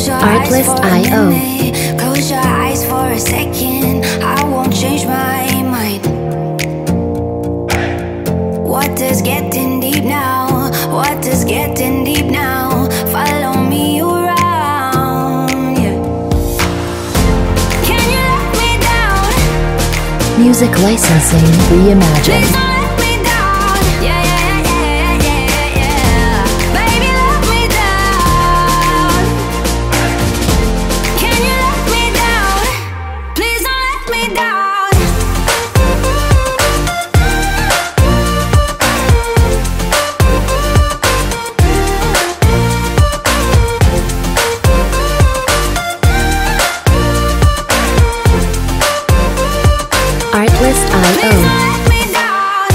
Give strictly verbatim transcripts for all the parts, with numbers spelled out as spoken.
Artlist for a I O. minute. Close your eyes for a second. I won't change my mind. What does getting deep now? What does getting deep now? Follow me around, yeah. Can you let me down? Music licensing reimagined. Please don't let me down. Yeah, yeah, yeah, yeah, yeah, yeah. Baby, let me down. Can you let me down? Please don't let me down. Artlist I Please O. don't let me down.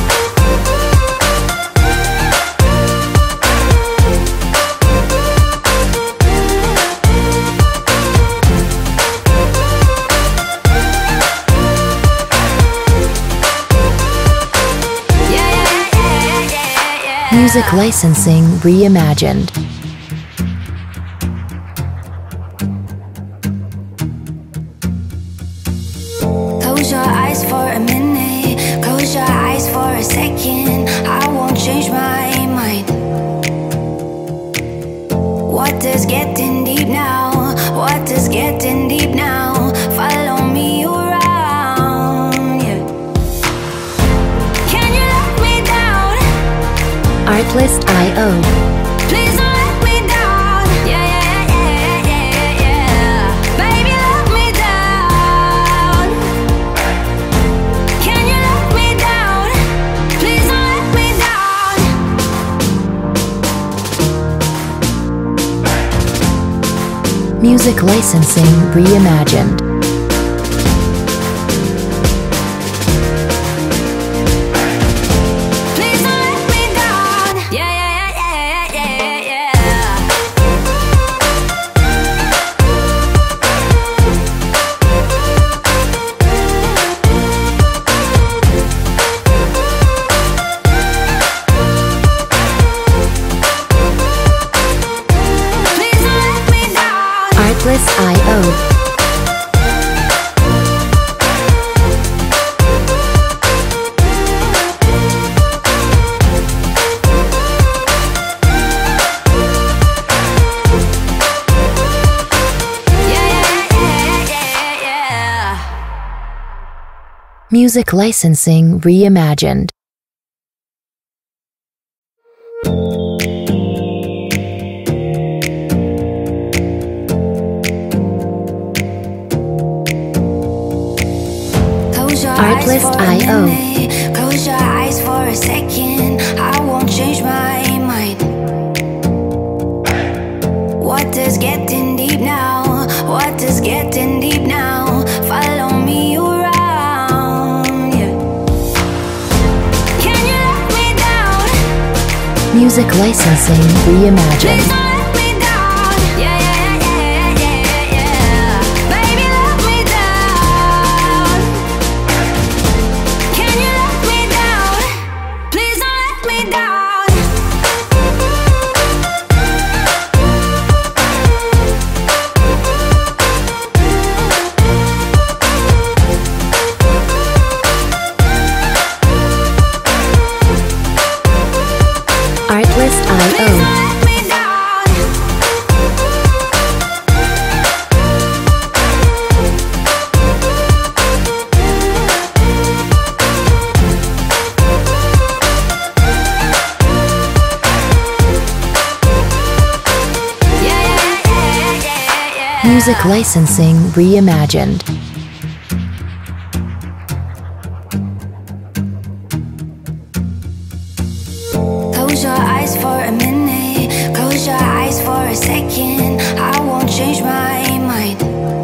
Yeah, yeah, yeah, yeah, yeah. Music licensing reimagined. Close your eyes for a minute. Close your eyes for a second. I won't change my mind. What does getting deep now? What does getting deep now? Follow me around, yeah. Can you let me down? Artlist I O. Please don't let me down. Yeah, yeah, yeah, yeah, yeah. Baby, let me down. Can you let me down? Please don't let me down. Music licensing reimagined. Please don't let me down. Yeah, yeah, yeah, yeah, yeah, yeah. Please don't let me down. Artlist I O. Yeah, yeah, yeah, yeah, yeah. Music licensing reimagined. Close your Artlist eyes for a I O. minute. Close your eyes for a second. I won't change my mind. What does getting deep now? What does getting deep now? Follow me around, yeah. Can you let me down? Music licensing Please reimagined. don't let me down. Yeah, yeah, yeah, yeah, yeah. Baby, let me down. Can you let me down? Please don't let me down. Artlist I Please O. don't let me down. Yeah, yeah, yeah, yeah, yeah. Music licensing reimagined. Close your eyes for a minute. Close your eyes for a second. I won't change my mind.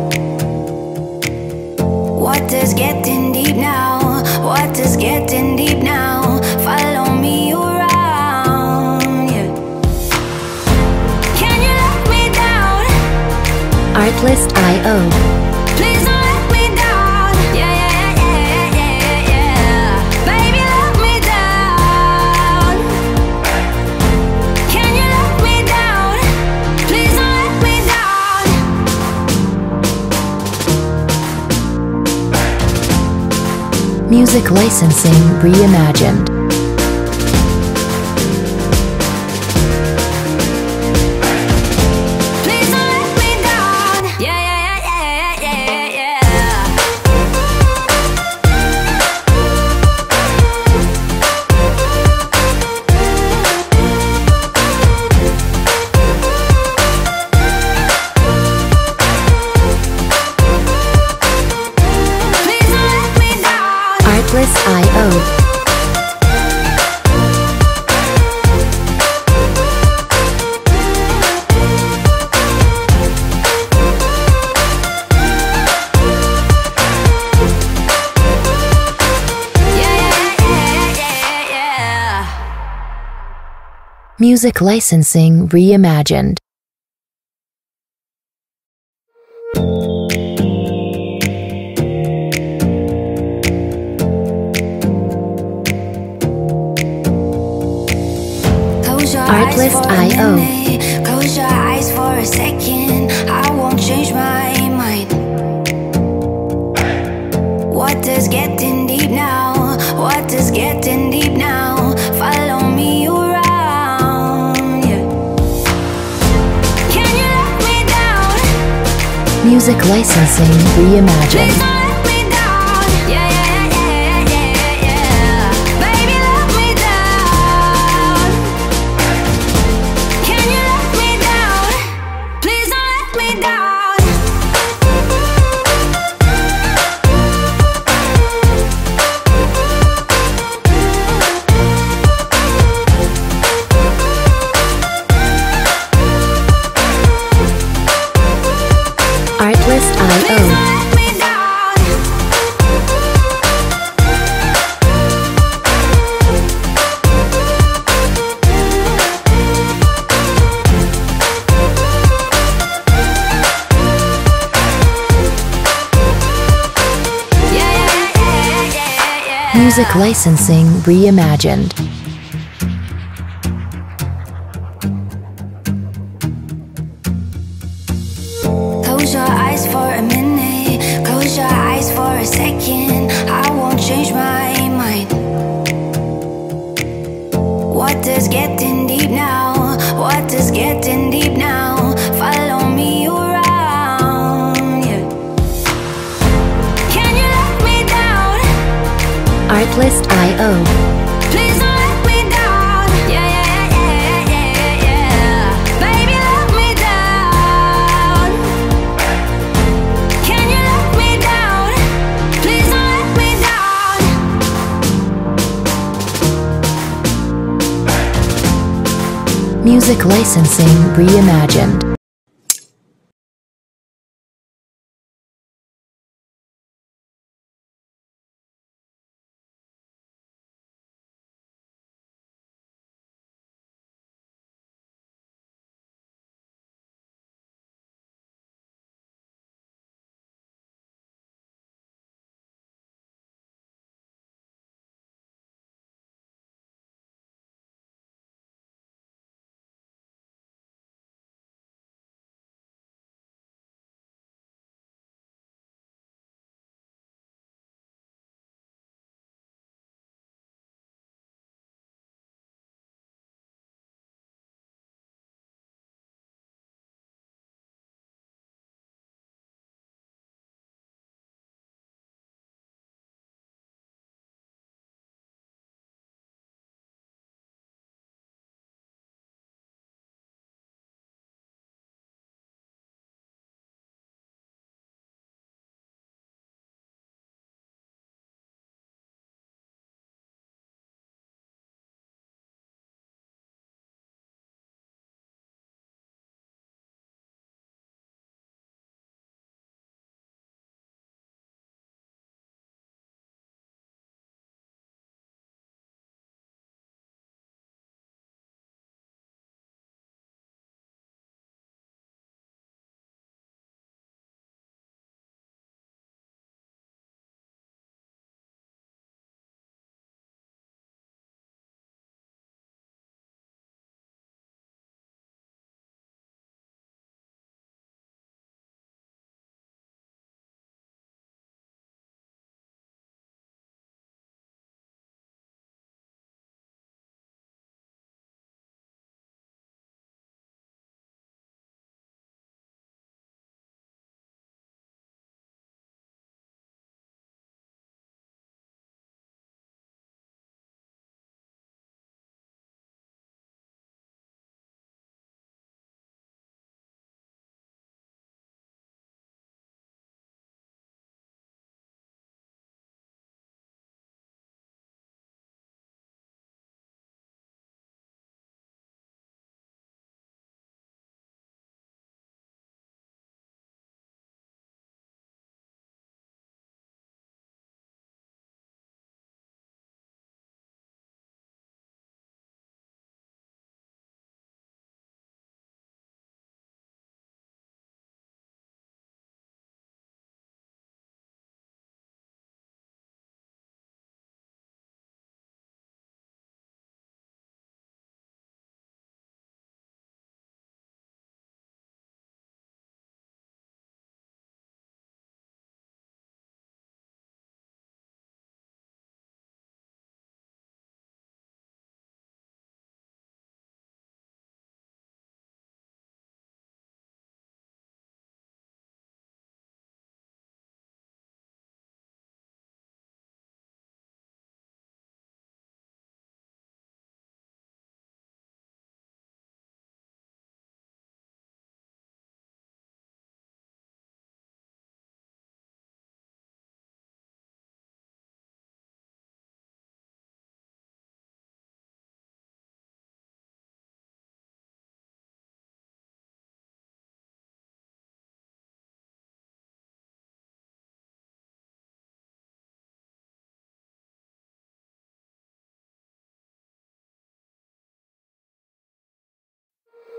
What does getting deep now? What does getting deep now? Follow me around, yeah. Can you let me down? Artlist I O. Please don't let me down. Yeah, yeah, yeah, yeah, yeah. Baby, let me down. Can you let me down? Please don't let me down. Music licensing reimagined. Please don't let me down. Yeah, yeah, yeah, yeah, yeah, yeah, Please don't let me down. Artlist dot i o. Yeah, yeah, yeah, yeah, yeah. Music licensing reimagined. Close your eyes Artlist for a dot i o. minute. Close your eyes for a second. I won't change my mind. What does getting deep now? What does getting deep now? Follow me around. Yeah. Can you let me down? Music licensing Please reimagined. don't let me down. Yeah, yeah, yeah, yeah, yeah. Baby, let me down. Can you let me down? Please don't let me down. Artlist dot Please don't i o. let me down. Yeah, yeah, yeah, yeah, yeah. Music licensing reimagined. Close your eyes for a minute. Close your eyes for a second. I won't change my mind. What does getting deep now? What does getting deep now? Follow me around. Yeah. Can you let me down? Artlist dot i o. Please don't let me down. Yeah, yeah, yeah, yeah, yeah. Baby, let me down. Can you let me down? Please don't let me down. Music licensing reimagined.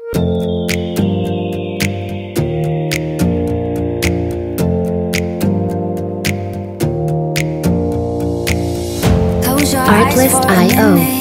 Close your eyes Artlist for a dot i o. minute.